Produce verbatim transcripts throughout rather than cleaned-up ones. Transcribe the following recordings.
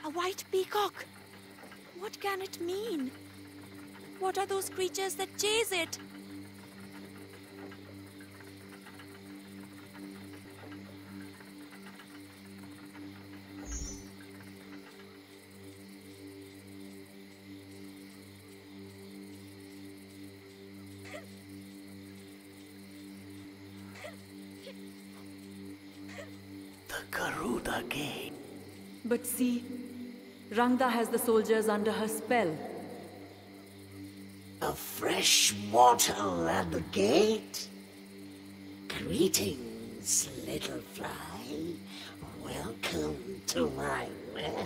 A white peacock! What can it mean? What are those creatures that chase it? The Garuda Gate. But see, Rangda has the soldiers under her spell. The fresh water at the gate? Greetings, little fly. Welcome to my web.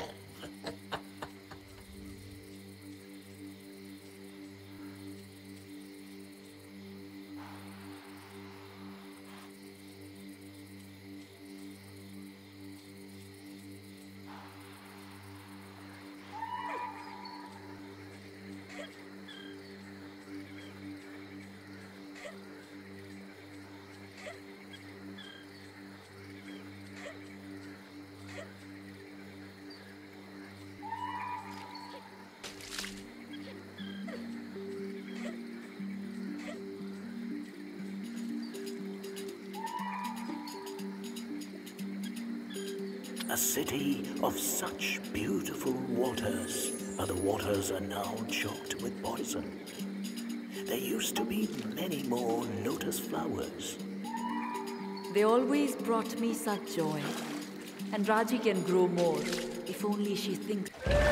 A city of such beautiful waters, but the waters are now choked with poison. There used to be many more lotus flowers. They always brought me such joy. And Raji can grow more, if only she thinks.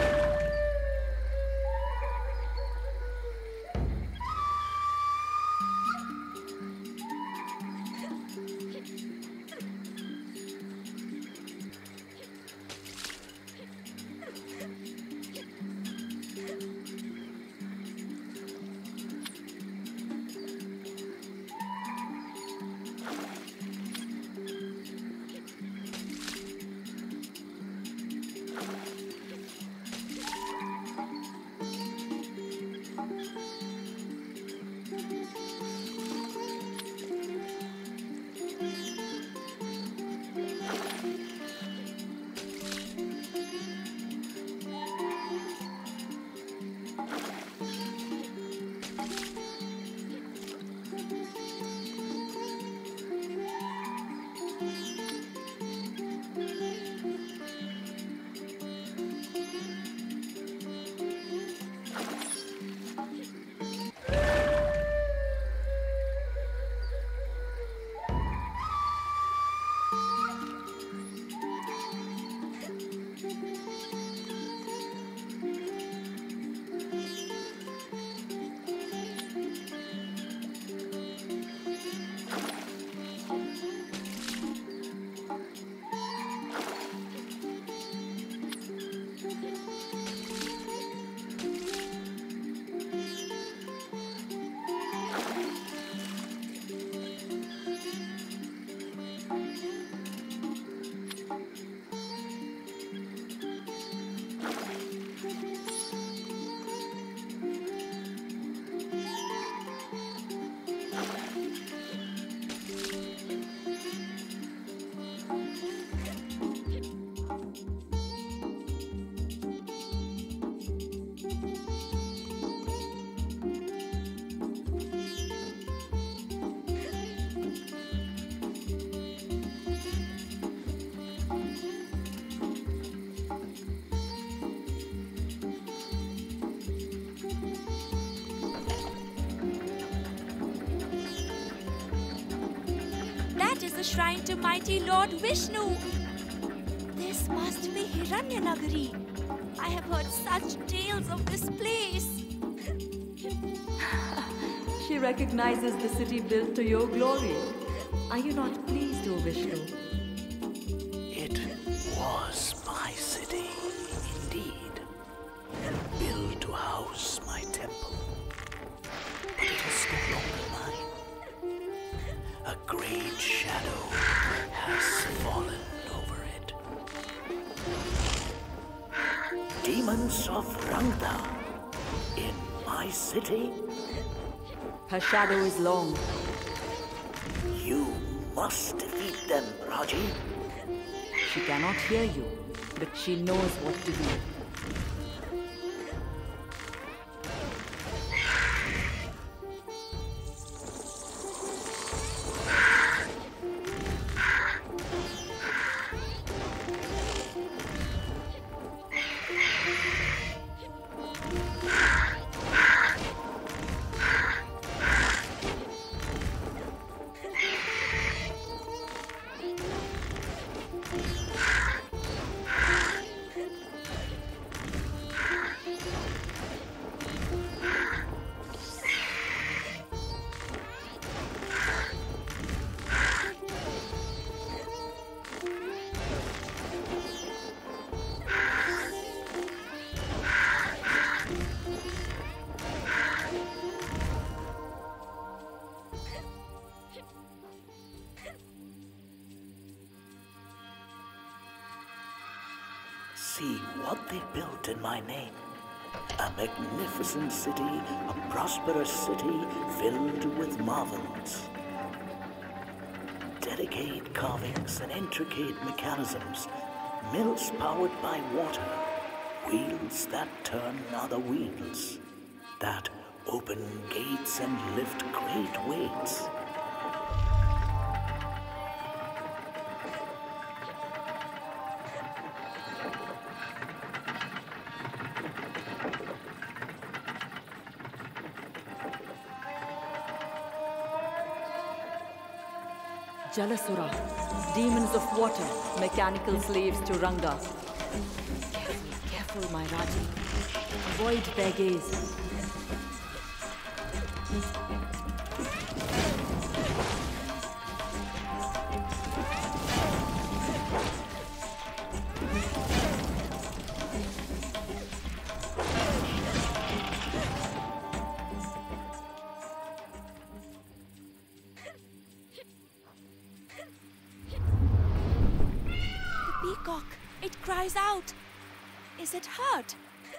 The shrine to mighty Lord Vishnu. This must be Hiranyanagari. I have heard such tales of this place. She recognizes the city built to your glory. Are you not pleased, O Vishnu? It was my city, indeed. Built to house my temple. But it is no longer mine. A great shadow has fallen over it. Demons of Rangda in my city? Her shadow is long. You must defeat them, Raji. She cannot hear you. but she knows what to do. See what they built in my name. A magnificent city, a prosperous city filled with marvels. Delicate carvings and intricate mechanisms, mills powered by water, wheels that turn other wheels, that open gates and lift great weights. Jalasura, demons of water, mechanical slaves to Ranga. Careful, careful, my Raji. Avoid their gaze. Peacock, it cries out. Is it hurt?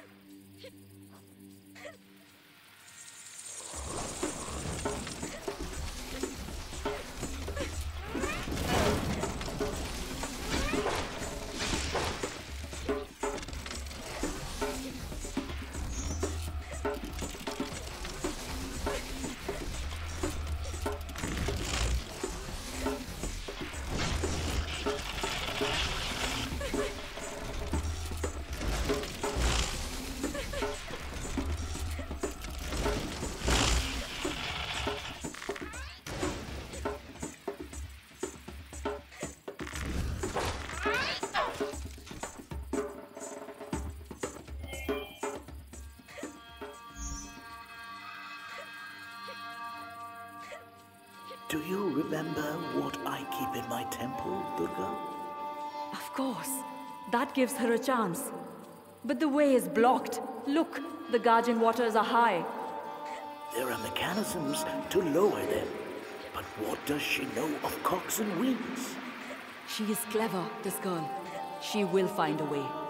Do you remember what I keep in my temple, Durga? Of course. That gives her a chance. But the way is blocked. Look, the Guardian waters are high. There are mechanisms to lower them. But what does she know of cocks and wheels? She is clever, this girl. She will find a way.